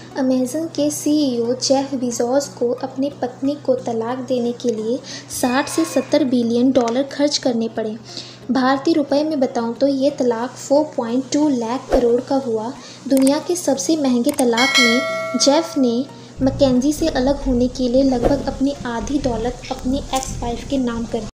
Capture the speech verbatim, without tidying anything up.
Amazon के CEO Jeff Bezos को अपनी पत्नी को तलाक देने के लिए साठ से सत्तर बिलियन डॉलर खर्च करने पड़े। भारतीय रुपए में बताऊं तो ये तलाक चार पॉइंट दो लाख करोड़ का हुआ। दुनिया के सबसे महंगे तलाक में जेफ ने मैकेंजी से अलग होने के लिए लगभग अपनी आधी दौलत अपनी एक्स वाइफ के नाम कर दी।